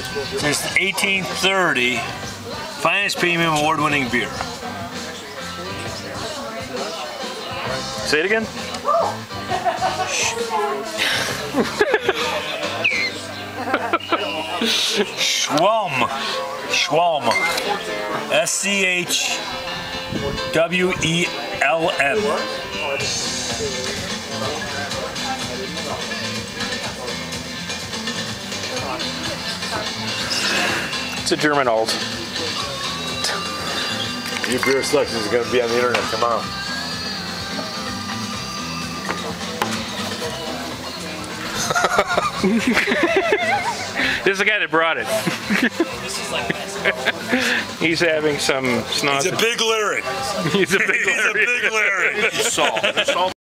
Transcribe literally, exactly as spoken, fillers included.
since eighteen thirty. Finest premium award-winning beer. Say it again. Schwalm. Schwalm. S C H W E L M. It's a German alt. Your beer selection is going to be on the internet tomorrow. This is the guy that brought it. He's having some snot. He's a big lyric. He's a big He's lyric. a big lyric. Salt. Salt.